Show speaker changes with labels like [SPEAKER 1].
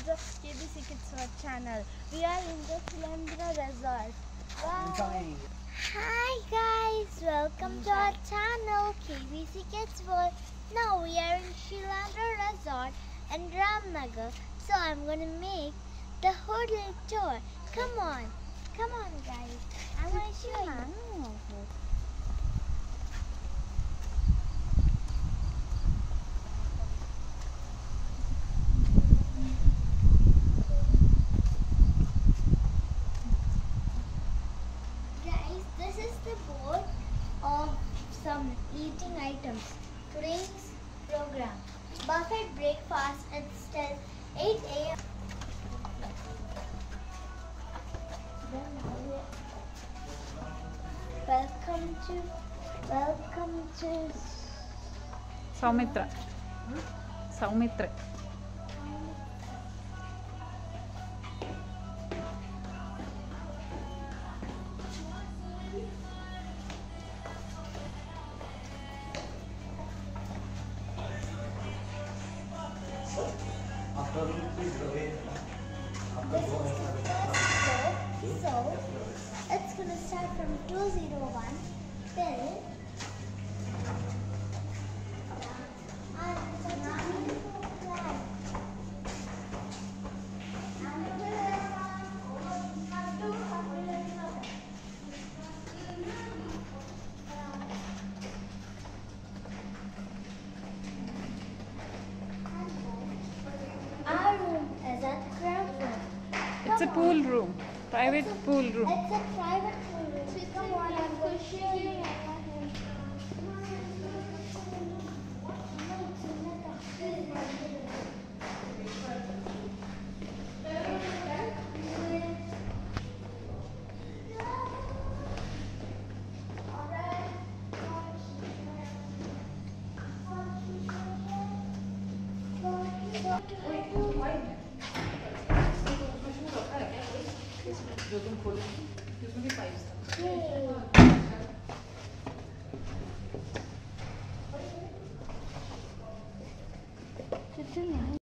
[SPEAKER 1] the KBC Kids World channel. We are in the Philandra Resort. Wow. Hi guys, welcome to our channel KBC Kids World. Now we are in Philandra Resort and Ramnagar. So I'm gonna make the hotel tour. Come on guys. I'm gonna show you. This is the board of some eating items. Today's program: buffet breakfast at 8 a.m. Welcome to
[SPEAKER 2] Soumitra. Soumitra.
[SPEAKER 1] So it's gonna start from 201 till our room is at the ground floor.
[SPEAKER 2] It's a pool room. Private pool room.
[SPEAKER 1] It's a private pool room. Come on, I'm going to show you.
[SPEAKER 2] जो तुम खोलो उसमें भी pipes था।